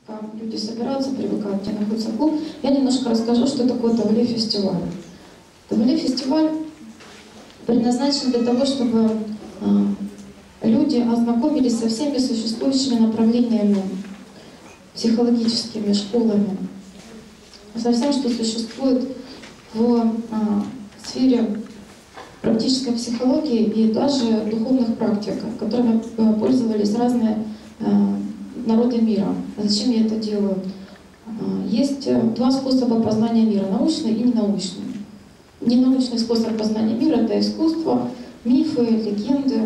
пока люди собираются, привыкают, где находится клуб, я немножко расскажу, что такое Тавле-фестиваль. Тавле-фестиваль предназначен для того, чтобы люди ознакомились со всеми существующими направлениями, психологическими школами, со всем, что существует в сфере практической психологии и даже духовных практик, которыми пользовались разные народы мира. А зачем я это делаю? Есть два способа познания мира — научный и ненаучный. Ненаучный способ познания мира — это искусство, мифы, легенды.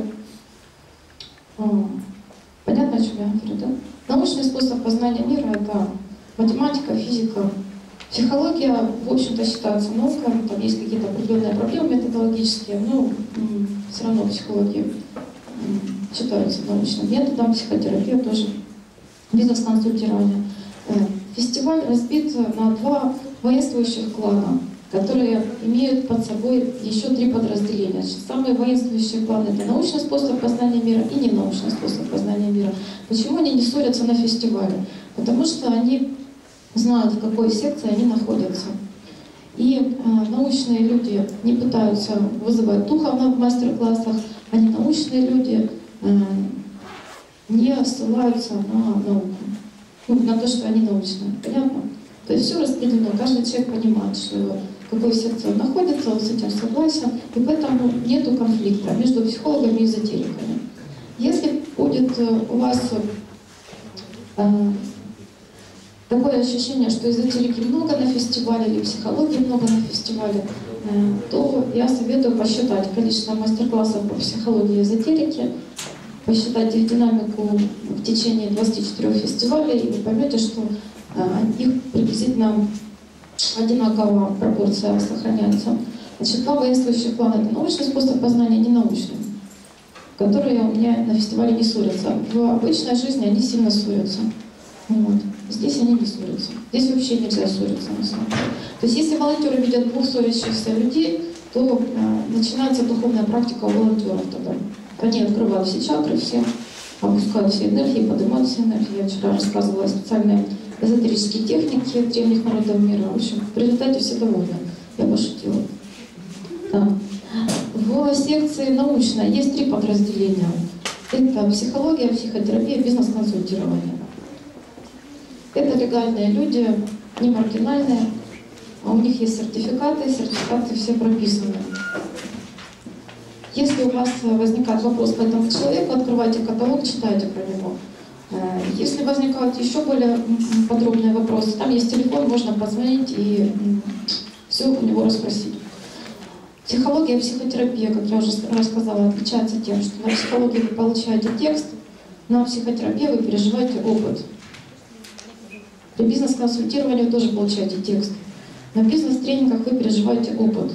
Понятно, о чем я говорю, да? Научный способ познания мира — это математика, физика. Психология, в общем-то, считается наукой, там есть какие-то определенные проблемы методологические, но все равно психология считается научным методом, психотерапия тоже, бизнес-консультирование. Фестиваль разбит на два воинствующих клана, которые имеют под собой еще три подразделения. Самые воинствующие кланы — это научный способ познания мира и ненаучный способ познания мира. Почему они не ссорятся на фестивале? Потому что они знают, в какой секции они находятся. И научные люди не пытаются вызывать духа на мастер-классах, а ненаучные люди не ссылаются на науку, на то, что они научные. Понятно? То есть все распределено, каждый человек понимает, что в какой секции он находится, он с этим согласен, и поэтому нет конфликта между психологами и эзотериками. Если будет у вас такое ощущение, что эзотерики много на фестивале или психологии много на фестивале, то я советую посчитать количество мастер-классов по психологии и эзотерике, посчитать их динамику в течение 24 фестивалей, и вы поймете, что их приблизительно одинаковая пропорция сохраняется. Значит, два воинствующих клана — это научный способ познания, ненаучный, которые у меня на фестивале не ссорятся. В обычной жизни они сильно ссорятся. Вот. Здесь они не ссорятся. Здесь вообще нельзя ссориться, на самом деле. То есть если волонтеры видят двух ссорящихся людей, то начинается духовная практика у волонтеров тогда. Они открывают все чакры, все опускают все энергии, поднимают все энергии. Я вчера рассказывала специальные эзотерические техники древних народов мира. В общем, в результате все довольны. Я пошутила. Да. В секции научной есть три подразделения. Это психология, психотерапия, бизнес-консультирование. Это легальные люди, не маргинальные, а у них есть сертификаты все прописаны. Если у вас возникает вопрос по этому человеку, открывайте каталог, читайте про него. Если возникают еще более подробные вопросы, там есть телефон, можно позвонить и все у него расспросить. Психология и психотерапия, как я уже рассказала, отличается тем, что на психологии вы получаете текст, на психотерапии вы переживаете опыт. При бизнес-консультировании вы тоже получаете текст. На бизнес-тренингах вы переживаете опыт.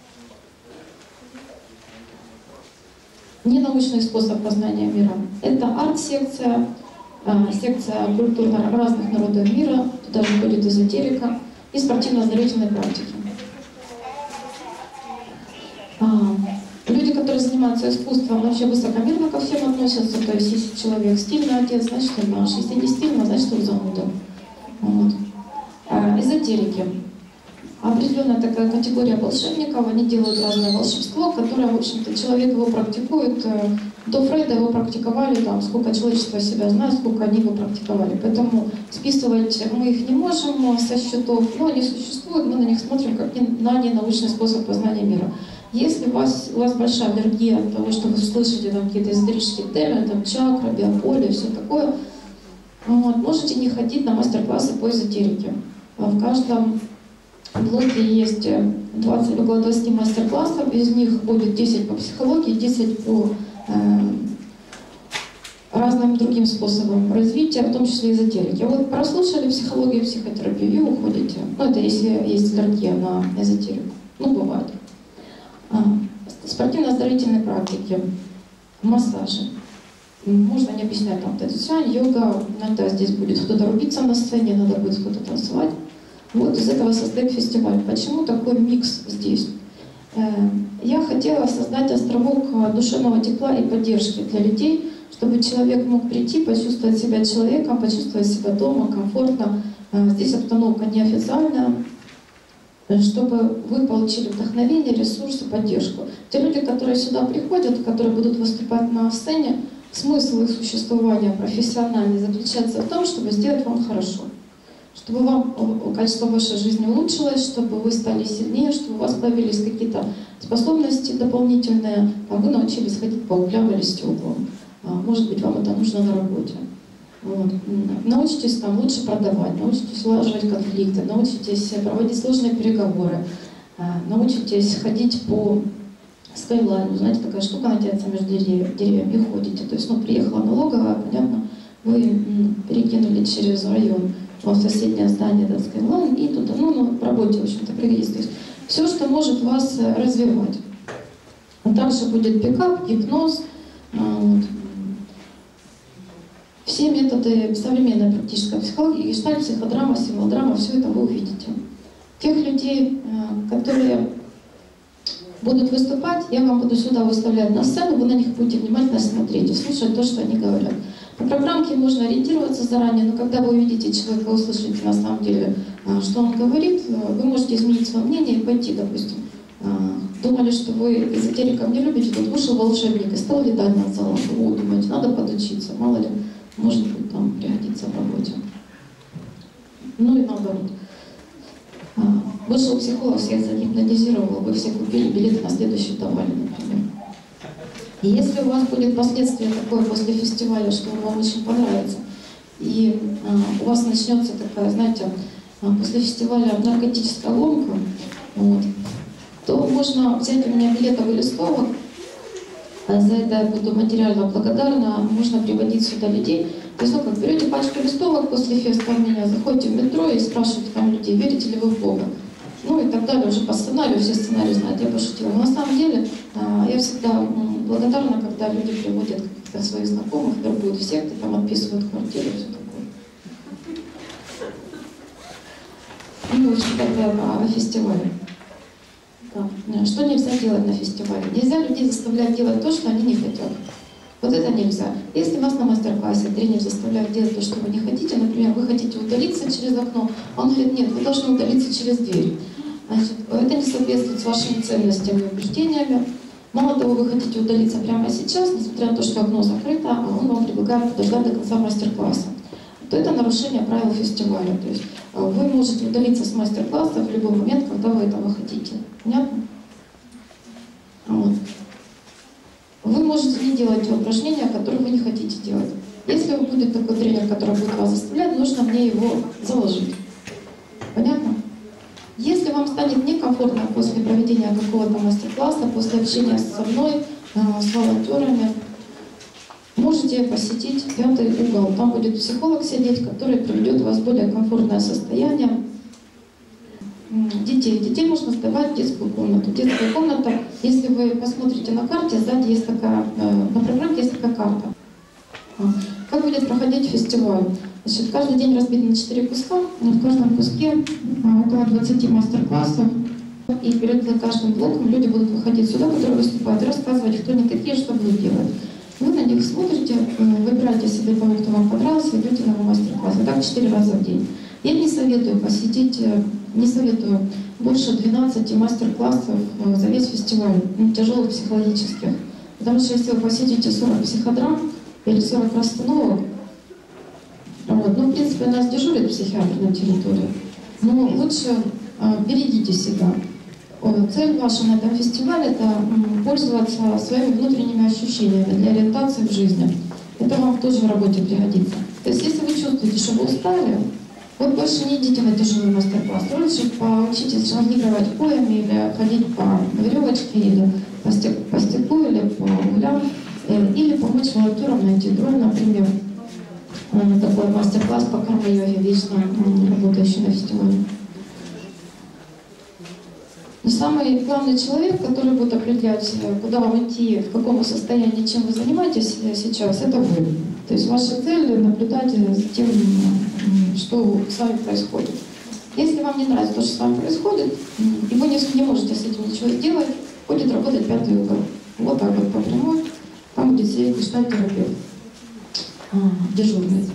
Ненаучный способ познания мира — это арт-секция, секция культурно разных народов мира, туда же входит эзотерика и спортивно-оздоровительные практики. Люди, которые занимаются искусством, вообще высокомерно ко всем относятся. То есть если человек стильный одет, значит он наш. Если не стильно, значит он зануда. Вот. Эзотерики. Определенная такая категория волшебников, они делают разное волшебство, которое, в общем-то, человек его практикует. До Фрейда его практиковали, там, сколько человечество себя знает, сколько они его практиковали. Поэтому списывать мы их не можем со счетов, но они существуют, мы на них смотрим как на ненаучный способ познания мира. Если у вас большая аллергия от того, что вы слышите там какие-то эзотерические термины, там чакра, биополе, все такое, вот, можете не ходить на мастер-классы по эзотерике. В каждом блоке есть около 20 мастер-классов, из них будет 10 по психологии, 10 по разным другим способам развития, в том числе эзотерики. Вот прослушали психологию, психотерапию и уходите. Ну, это если есть аллергия на эзотерику. Ну, бывает. Спортивно-оздоровительные практики, массажи. Можно не объяснять там тайцюань, йога. Иногда здесь будет кто-то рубиться на сцене, надо будет кто-то танцевать. Вот из этого состоит фестиваль. Почему такой микс здесь? Я хотела создать островок душевного тепла и поддержки для людей, чтобы человек мог прийти, почувствовать себя человеком, почувствовать себя дома, комфортно. Здесь обстановка неофициальная, чтобы вы получили вдохновение, ресурсы, поддержку. Те люди, которые сюда приходят, которые будут выступать на сцене, смысл их существования профессиональный заключается в том, чтобы сделать вам хорошо. Чтобы вам качество вашей жизни улучшилось, чтобы вы стали сильнее, чтобы у вас появились какие-то способности дополнительные, а вы научились ходить по углям или стеклам. Может быть, вам это нужно на работе. Вот. Научитесь там лучше продавать, научитесь улаживать конфликты, научитесь проводить сложные переговоры, научитесь ходить по скайлайну. Знаете, такая штука натянется между деревьями и ходите. То есть, приехала налоговая, понятно, вы перекинули через район в соседнее здание этот скайлайн и туда, в работе, в общем-то, пригодится. То есть все, что может вас развивать. Также будет пикап, гипноз, все методы современной практической психологии, гештальт, психодрама, символдрама, все это вы увидите. Тех людей, которые будут выступать, я вам буду сюда выставлять на сцену, вы на них будете внимательно смотреть и слушать то, что они говорят. По программке можно ориентироваться заранее, но когда вы увидите человека, услышите на самом деле, что он говорит, вы можете изменить свое мнение и пойти, допустим. Думали, что вы эзотериков не любите, тут вышел волшебник и стал летать над залом. Вы думаете, надо подучиться, мало ли, может быть, там пригодится в работе. И наоборот. Вышел психолог, всех загипнотизировал, вы все купили билеты на следующую давали, например. И если у вас будет последствие такое после фестиваля, что он вам очень понравится, и у вас начнется такая, знаете, после фестиваля наркотическая ломка, то можно взять у меня билетовый листовок, за это я буду материально благодарна, можно приводить сюда людей. То есть, берете пачку листовок после феста у меня, заходите в метро и спрашиваете там людей, верите ли вы в Бога. И так далее, уже по сценарию, все сценарии знают, я пошутила. Но на самом деле я всегда благодарна, когда люди приводят каких-то своих знакомых, вербуют в секты, там отписывают квартиру и все такое. В общем, тогда о фестивале. Да. Что нельзя делать на фестивале? Нельзя людей заставлять делать то, что они не хотят. Вот это нельзя. Если вас на мастер-классе тренер заставляет делать то, что вы не хотите, например, вы хотите удалиться через окно, он говорит, нет, вы должны удалиться через дверь. Значит, это не соответствует с вашими ценностями и убеждениями. Мало того, вы хотите удалиться прямо сейчас, несмотря на то, что окно закрыто, а он вам предлагает подождать до конца мастер-класса. То это нарушение правил фестиваля. То есть вы можете удалиться с мастер-класса в любой момент, когда вы этого хотите. Понятно? Вот. Вы можете не делать те упражнения, которые вы не хотите делать. Если будет такой тренер, который будет вас заставлять, нужно мне его заложить. Понятно? Если вам станет некомфортно после проведения какого-то мастер-класса, после общения со мной, с волонтерами, можете посетить 5-й угол. Там будет психолог сидеть, который приведет вас в более комфортное состояние. Детей можно сдавать в детскую комнату. Детская комната, если вы посмотрите на карте, сзади есть такая, на программе есть такая карта. Как будет проходить фестиваль? Значит, каждый день разбит на 4 куска, в каждом куске около 20 мастер-классов. И перед каждым блоком люди будут выходить сюда, которые выступают, и рассказывать, кто они такие, что будут делать. Вы на них смотрите, выбираете себе того, кто вам понравился, идете на мастер-класс. И так 4 раза в день. Я не советую посетить, не советую больше 12 мастер-классов за весь фестиваль, тяжелых психологических. Потому что если вы посетите 40 психодрам или 40 расстановок, в принципе, у нас дежурит психиатр на территории, но лучше берегите себя. Цель ваша на этом фестивале – это пользоваться своими внутренними ощущениями для ориентации в жизни. Это вам тоже в работе пригодится. То есть, если вы чувствуете, что вы устали, вот больше не идите на тяжелый мастер-класс. Лучше поучитесь жонглировать поями или ходить по веревочке, или по стеклу, или по углям, или помочь волонтерам найти дрон, например. Такой мастер-класс по карма-йоге, вечно работающий на фестивале. Но самый главный человек, который будет определять, куда вам идти, в каком состоянии, чем вы занимаетесь сейчас, это вы. То есть ваша цель — наблюдать за тем, что с вами происходит. Если вам не нравится то, что с вами происходит, и вы не можете с этим ничего сделать, будет работать 5-й угол. Вот так вот по прямой, там будет сидеть гештальт-терапевт. дежурный.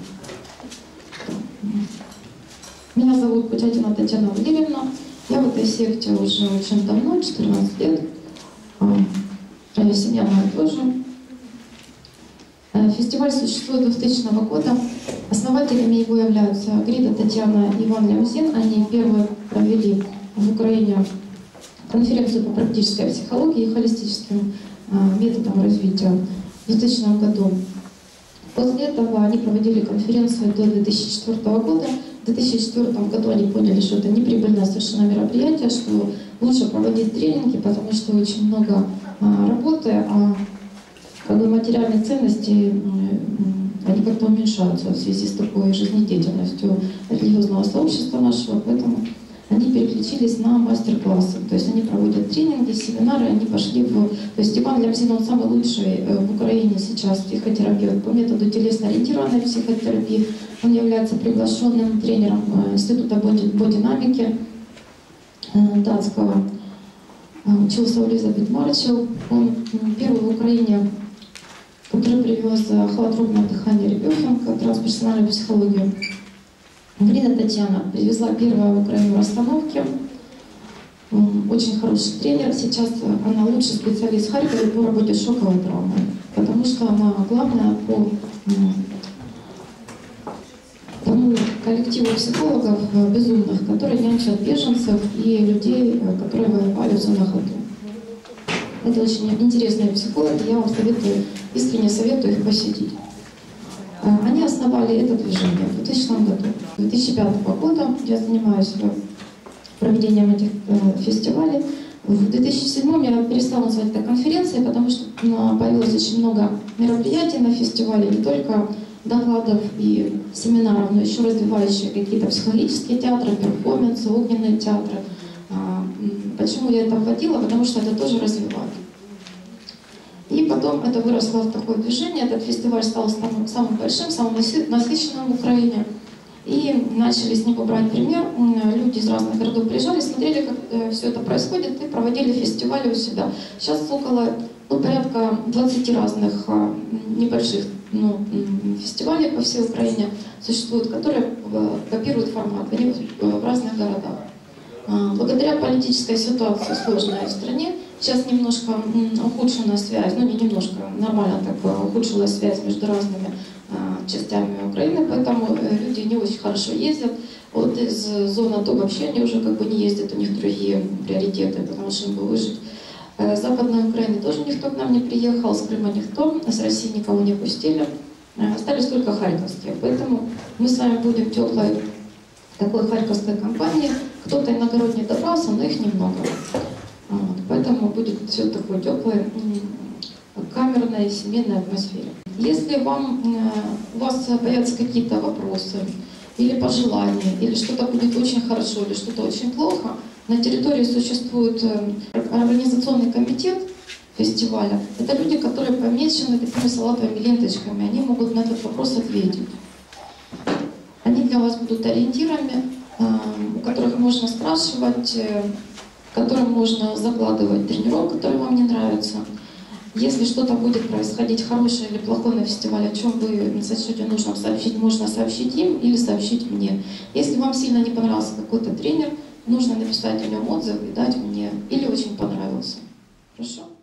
Меня зовут Путятина Татьяна Валерьевна. Я в этой секте уже очень давно, 14 лет. Семья моя тоже. Фестиваль существует 2000 года. Основателями его являются Грида Татьяна и Иван Лямзин. Они первые провели в Украине конференцию по практической психологии и холистическим методам развития в 2000 году. После этого они проводили конференцию до 2004 года. В 2004 году они поняли, что это неприбыльное совершенно мероприятие, что лучше проводить тренинги, потому что очень много работы, а материальные ценности они как-то уменьшаются в связи с такой жизнедеятельностью религиозного сообщества нашего, поэтому они переключились на мастер-классы. То есть они проводят тренинги, семинары, они пошли в... То есть Иван Лямзин, он самый лучший в Украине сейчас психотерапевт по методу телесно-ориентированной психотерапии. Он является приглашенным тренером Института бодинамики датского. Учился у Элизабет Марчелл. Он первый в Украине, который привез холотропное дыхание ребёфинг, как раз персональную психологию. Грида Татьяна привезла первую в Украину расстановки. Очень хороший тренер. Сейчас она лучший специалист в Харькове по работе с шоковой травмой, потому что она главная по тому коллективу психологов безумных, которые нянчат беженцев и людей, которые воевали в зонах АТО. Это очень интересные психологи, я вам советую, искренне советую их посетить. Они основали это движение в 2000 году. С 2005 года я занимаюсь проведением этих фестивалей. В 2007 я перестала называть это конференцией, потому что появилось очень много мероприятий на фестивале, не только докладов и семинаров, но еще развивающие какие-то психологические театры, перформансы, огненные театры. Почему я это вводила? Потому что это тоже развивает. И потом это выросло в такое движение, этот фестиваль стал самым большим, самым насыщенным в Украине. И начали с него брать пример. Люди из разных городов приезжали, смотрели, как все это происходит, и проводили фестивали у себя. Сейчас около порядка 20 разных небольших фестивалей по всей Украине существуют, которые копируют формат, они в разных городах. Благодаря политической ситуации сложной в стране, сейчас немножко ухудшена связь, не немножко, нормально так ухудшилась связь между разными частями Украины, поэтому люди не очень хорошо ездят. Вот из зоны АТО вообще они уже не ездят, у них другие приоритеты, потому что им бы выжить. С Западной Украины тоже никто к нам не приехал, с Крыма никто, с России никого не пустили. Остались только харьковские, поэтому мы с вами будем теплой такой харьковской компании. Кто-то иногородний добрался, но их немного. Поэтому будет все такое теплое, камерной, семейной атмосфере. Если у вас появятся какие-то вопросы или пожелания, или что-то будет очень хорошо, или что-то очень плохо, на территории существует организационный комитет фестиваля. Это люди, которые помечены такими салатовыми ленточками, они могут на этот вопрос ответить. Они для вас будут ориентирами, у которых можно спрашивать, которым можно закладывать тренировку, который вам не нравится. Если что-то будет происходить хорошее или плохое на фестивале, о чем вы сочтете нужно сообщить, можно сообщить им или сообщить мне. Если вам сильно не понравился какой-то тренер, нужно написать о нем отзыв и дать мне, или очень понравился. Хорошо?